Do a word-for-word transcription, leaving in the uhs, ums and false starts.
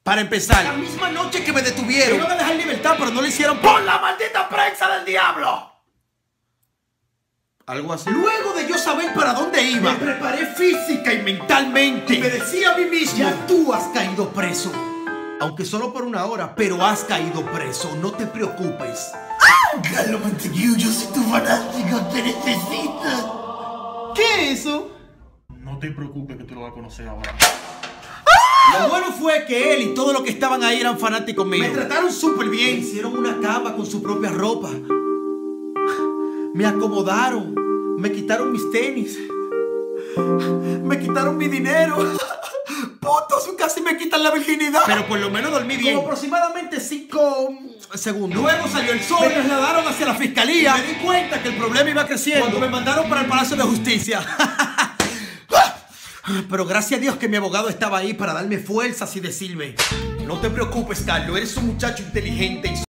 Para empezar, la misma noche que me detuvieron, me iban a dejar en libertad, pero no lo hicieron por la maldita prensa del diablo. Algo así. Luego de yo saber para dónde iba, me preparé física y mentalmente. Y me decía a mí mismo, ya tú has caído preso. Aunque solo por una hora, pero has caído preso. No te preocupes. Carlos Montague, yo soy tu fanático, te necesito. ¿Qué es eso? No te preocupes que tú lo vas a conocer ahora. Lo bueno fue que él y todos los que estaban ahí eran fanáticos míos. Me trataron súper bien. Me hicieron una cama con su propia ropa. Me acomodaron. Me quitaron mis tenis. Me quitaron mi dinero. Putos, casi me quitan la virginidad. Pero por lo menos dormí bien. Como aproximadamente cinco segundos. Luego salió el sol. Me trasladaron hacia la fiscalía. Me di cuenta que el problema iba creciendo cuando me mandaron para el Palacio de Justicia. Pero gracias a Dios que mi abogado estaba ahí para darme fuerzas y decirme: no te preocupes, Carlos, eres un muchacho inteligente y